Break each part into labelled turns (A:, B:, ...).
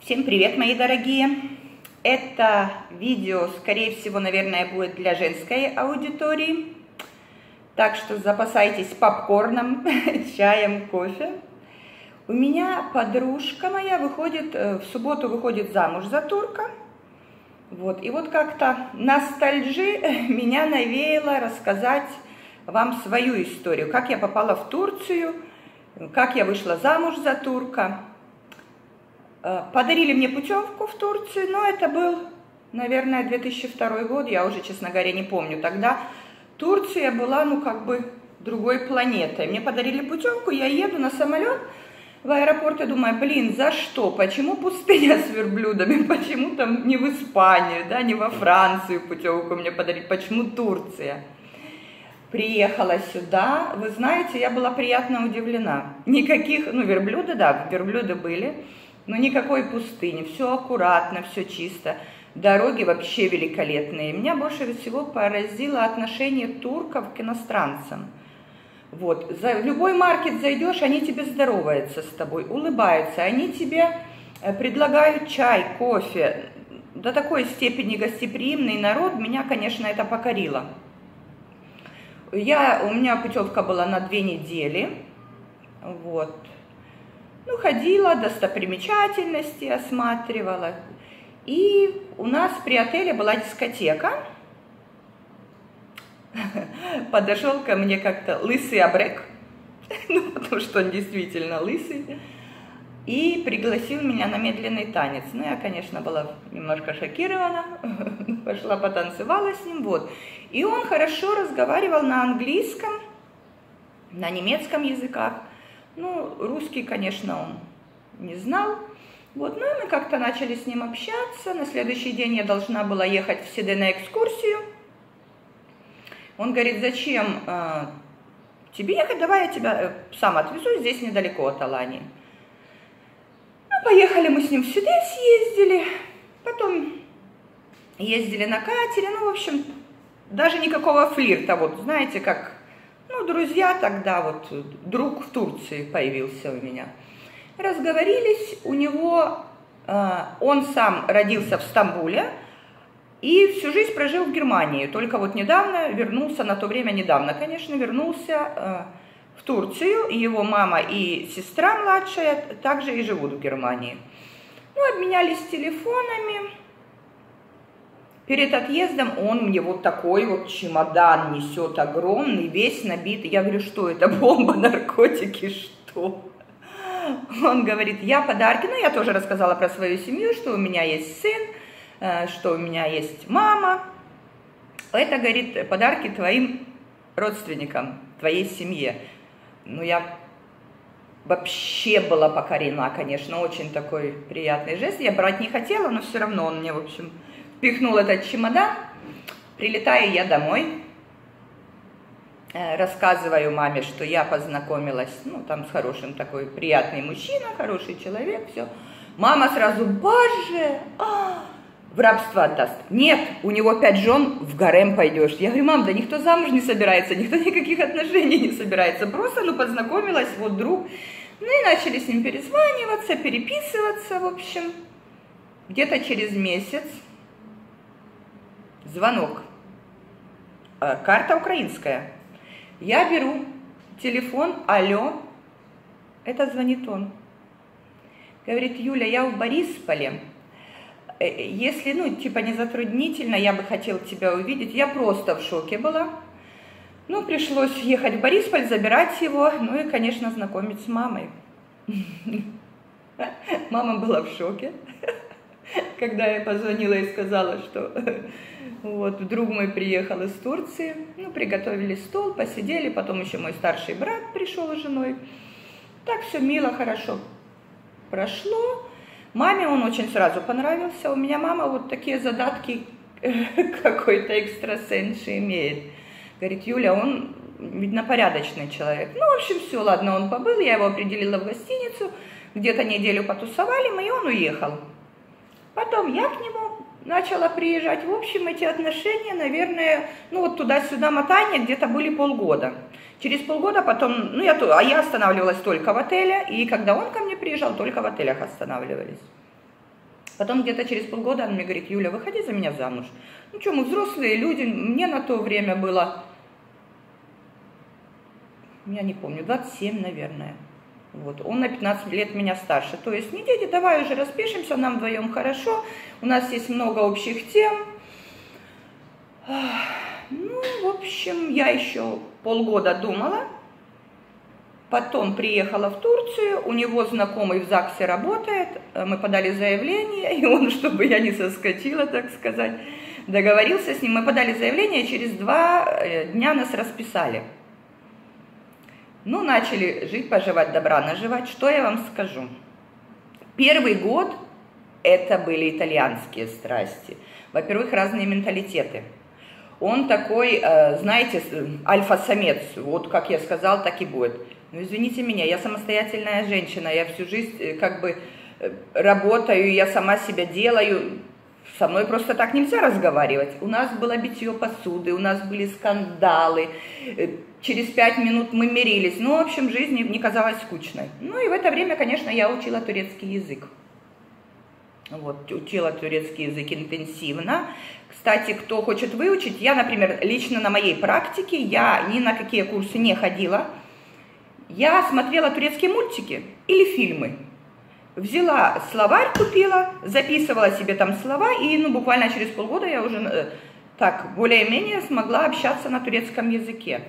A: Всем привет, мои дорогие! Это видео, скорее всего, наверное, будет для женской аудитории. Так что запасайтесь попкорном, чаем, кофе. У меня подружка моя в субботу выходит замуж за турка. Вот. И вот как-то ностальжи меня навеяло рассказать вам свою историю. Как я попала в Турцию, как я вышла замуж за турка. Подарили мне путевку в Турцию, но это был, наверное, 2002 год, я уже, честно говоря, не помню. Тогда Турция была, другой планетой. Мне подарили путевку, я еду на самолет в аэропорт и думаю, блин, за что? Почему пустыня с верблюдами? Почему там не в Испанию, да, не во Францию путевку мне подарили? Почему Турция? Приехала сюда, вы знаете, я была приятно удивлена. Никаких, верблюды, да, верблюды были. Но никакой пустыни, все аккуратно, все чисто, дороги вообще великолепные. Меня больше всего поразило отношение турков к иностранцам. Вот, в любой маркет зайдешь, они тебе здороваются с тобой, улыбаются, они тебе предлагают чай, кофе. До такой степени гостеприимный народ, меня, конечно, это покорило. У меня путевка была на 2 недели, вот. Ходила, достопримечательности осматривала. И у нас при отеле была дискотека. Подошел ко мне как-то лысый абрек, потому что он действительно лысый, и пригласил меня на медленный танец. Я, конечно, была немножко шокирована, пошла потанцевала с ним, вот. И он хорошо разговаривал на английском, на немецком языках. Русский, конечно, он не знал. Вот, и мы как-то начали с ним общаться. На следующий день я должна была ехать в Сиде на экскурсию. Он говорит, зачем тебе ехать? Давай я тебя сам отвезу, здесь недалеко от Алании. Поехали мы с ним в Сиде, съездили. Потом ездили на катере. В общем, даже никакого флирта. Вот, знаете, как... друзья тогда, друг в Турции появился у меня. Разговорились, он сам родился в Стамбуле и всю жизнь прожил в Германии. Только недавно вернулся, на то время недавно, конечно, вернулся в Турцию. И его мама и сестра младшая также и живут в Германии. Обменялись телефонами. Перед отъездом он мне такой чемодан несет огромный, весь набитый. Я говорю, что это, бомба, наркотики, что? Он говорит, я подарки. Я тоже рассказала про свою семью, что у меня есть сын, что у меня есть мама. Это, говорит, подарки твоим родственникам, твоей семье. Я вообще была покорена, конечно, очень такой приятный жест. Я брать не хотела, но все равно он мне, в общем... Пихнул этот чемодан, прилетаю я домой, рассказываю маме, что я познакомилась, там с хорошим такой приятный мужчина, хороший человек, все. Мама сразу, боже, в рабство отдаст. Нет, у него 5 жен, в гарем пойдешь. Я говорю, мам, да никто замуж не собирается, никто никаких отношений не собирается, просто, познакомилась, друг. И начали с ним перезваниваться, переписываться, в общем, где-то через месяц. Звонок. Карта украинская. Я беру телефон, алло. Это звонит он. Говорит, Юля, я в Борисполе. Если, не затруднительно, я бы хотела тебя увидеть. Я просто в шоке была. Пришлось ехать в Борисполь, забирать его, и, конечно, знакомить с мамой. Мама была в шоке, когда я позвонила и сказала, что... друг мой приехал из Турции, приготовили стол, посидели, потом еще мой старший брат пришел с женой. Так все мило, хорошо прошло. Маме он очень сразу понравился. У меня мама такие задатки какой-то экстрасенс имеет. Говорит, Юля, он, видно, порядочный человек. В общем, все, ладно, он побыл, я его определила в гостиницу, где-то неделю потусовали мы, и он уехал. Потом я к нему начала приезжать. В общем, эти отношения, наверное, туда-сюда мотания где-то были полгода. Через полгода потом, я останавливалась только в отеле, и когда он ко мне приезжал, только в отелях останавливались. Потом где-то через полгода он мне говорит: Юля, выходи за меня замуж. Ну что, мы взрослые люди, мне на то время было, я не помню, 27, наверное. Вот. Он на 15 лет меня старше. То есть, не дети, давай уже распишемся, нам вдвоем хорошо, у нас есть много общих тем. Ну, в общем, я еще полгода думала. Потом приехала в Турцию, у него знакомый в ЗАГСе работает, мы подали заявление, и он, чтобы я не соскочила, так сказать, договорился с ним. Мы подали заявление, через 2 дня нас расписали. Ну, начали жить, поживать, добра наживать. Что я вам скажу? Первый год это были итальянские страсти. Во-первых, разные менталитеты. Он такой, знаете, альфа-самец, вот как я сказал, так и будет. Ну, извините меня, я самостоятельная женщина, я всю жизнь как бы работаю, я сама себя делаю, со мной просто так нельзя разговаривать. У нас было битье посуды, у нас были скандалы, через 5 минут мы мирились. Ну, в общем, жизнь не казалась скучной. Ну, и в это время, конечно, я учила турецкий язык. Вот, учила турецкий язык интенсивно. Кстати, кто хочет выучить, я, например, лично на моей практике, я ни на какие курсы не ходила. Я смотрела турецкие мультики или фильмы. Взяла словарь, купила, записывала себе там слова, и ну, буквально через полгода я уже так более-менее смогла общаться на турецком языке.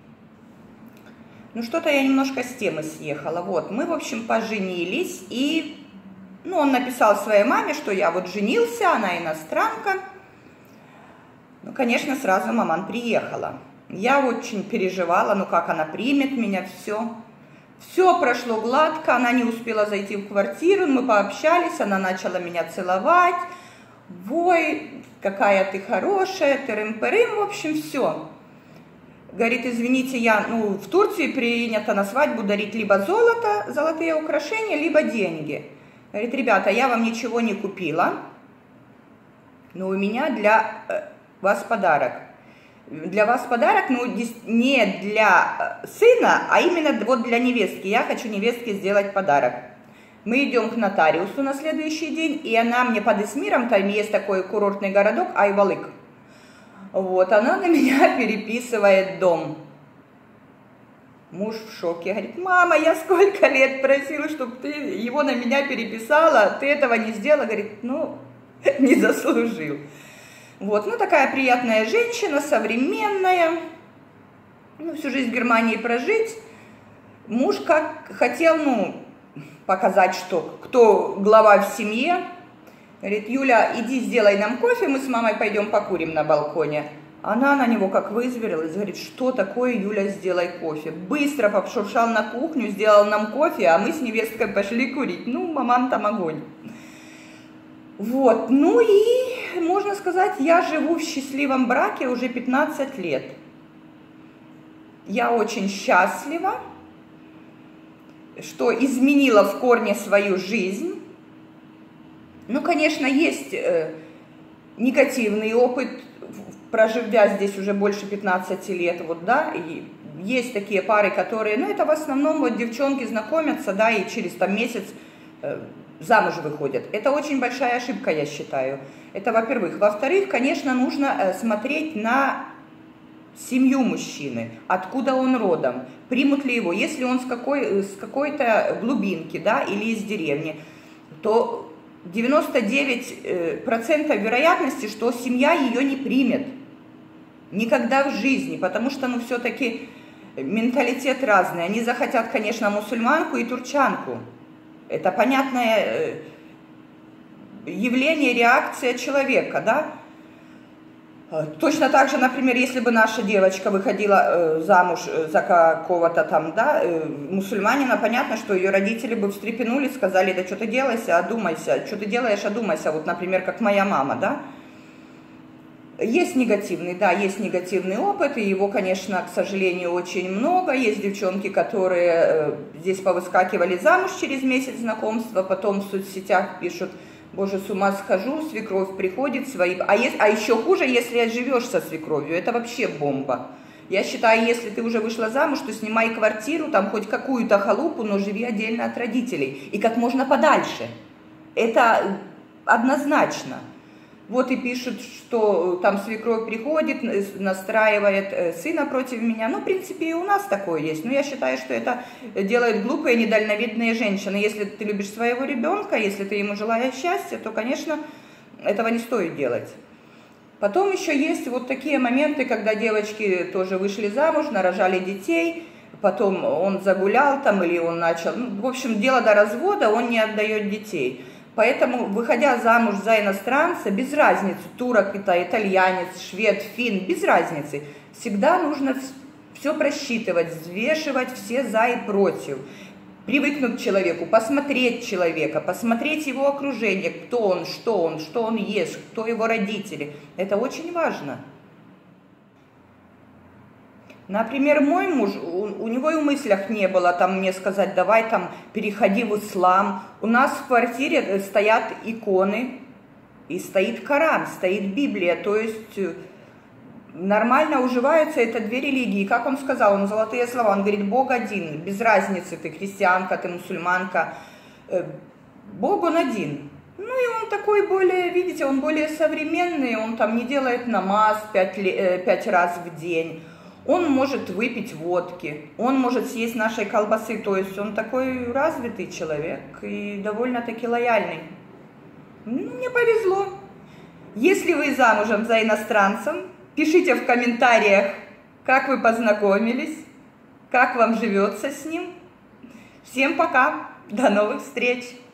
A: Ну, что-то я немножко с темы съехала. Вот, мы, в общем, поженились, и ну, он написал своей маме, что я вот женился, она иностранка. Ну, конечно, сразу маман приехала. Я очень переживала, ну как она примет меня, все. Все прошло гладко, она не успела зайти в квартиру, мы пообщались, она начала меня целовать. Вой, какая ты хорошая, тырым-пырым, в общем, все. Говорит, извините, в Турции принято на свадьбу дарить либо золото, золотые украшения, либо деньги. Говорит, ребята, я вам ничего не купила, но у меня для вас подарок. Для вас подарок, ну, не для сына, а именно вот для невестки. Я хочу невестке сделать подарок. Мы идем к нотариусу на следующий день, и она мне под Измиром, там есть такой курортный городок, Айвалык. Вот, она на меня переписывает дом. Муж в шоке, говорит, мама, я сколько лет просила, чтобы ты его на меня переписала, ты этого не сделала. Говорит, ну, не заслужил. Вот, ну, такая приятная женщина, современная, ну, всю жизнь в Германии прожить. Муж как хотел, ну, показать, что кто глава в семье. Говорит, Юля, иди сделай нам кофе, мы с мамой пойдем покурим на балконе. Она на него как вызверилась, говорит, что такое, Юля, сделай кофе. Быстро пошуршал на кухню, сделал нам кофе, а мы с невесткой пошли курить. Ну, маман там огонь. Вот, ну и, можно сказать, я живу в счастливом браке уже 15 лет. Я очень счастлива, что изменила в корне свою жизнь. Ну, конечно, есть негативный опыт, проживя здесь уже больше 15 лет, вот, да, и есть такие пары, которые, ну, это в основном вот девчонки знакомятся, да, и через там месяц замуж выходят. Это очень большая ошибка, я считаю. Это, во-первых. Во-вторых, конечно, нужно смотреть на семью мужчины, откуда он родом, примут ли его. Если он с какой-то глубинки, да, или из деревни, то 99% вероятности, что семья ее не примет. Никогда в жизни, потому что, ну, все-таки менталитет разный. Они захотят, конечно, мусульманку и турчанку. Это понятное явление, реакция человека, да? Точно так же, например, если бы наша девочка выходила замуж за какого-то там, да, мусульманина, понятно, что ее родители бы встрепенулись, сказали, да что ты делаешь, одумайся, что ты делаешь, одумайся, вот, например, как моя мама, да? Есть негативный, да, есть негативный опыт, и его, конечно, к сожалению, очень много. Есть девчонки, которые здесь повыскакивали замуж через месяц знакомства, потом в соцсетях пишут, боже, с ума схожу, свекровь приходит, свои... А еще хуже, если живешь со свекровью, это вообще бомба. Я считаю, если ты уже вышла замуж, то снимай квартиру, там хоть какую-то халупу, но живи отдельно от родителей, и как можно подальше. Это однозначно. Вот и пишут, что там свекровь приходит, настраивает сына против меня. Ну, в принципе, и у нас такое есть. Но я считаю, что это делают глупые, недальновидные женщины. Если ты любишь своего ребенка, если ты ему желаешь счастья, то, конечно, этого не стоит делать. Потом еще есть вот такие моменты, когда девочки тоже вышли замуж, нарожали детей, потом он загулял там или он начал... Ну, в общем, дело до развода, он не отдает детей. Поэтому, выходя замуж за иностранца, без разницы, турок это, итальянец, швед, фин, без разницы, всегда нужно все просчитывать, взвешивать все за и против, привыкнуть к человеку, посмотреть человека, посмотреть его окружение, кто он, что он ест, кто его родители. Это очень важно. Например, мой муж, у него и в мыслях не было там мне сказать, давай там переходи в ислам. У нас в квартире стоят иконы, и стоит Коран, стоит Библия, то есть нормально уживаются это две религии. Как он сказал, он золотые слова, он говорит, Бог один, без разницы, ты христианка, ты мусульманка, Бог он один. Ну и он такой более, видите, он более современный, он там не делает намаз 5 раз в день. Он может выпить водки, он может съесть нашей колбасы, то есть он такой развитый человек и довольно-таки лояльный. Ну, мне повезло. Если вы замужем за иностранцем, пишите в комментариях, как вы познакомились, как вам живется с ним. Всем пока, до новых встреч!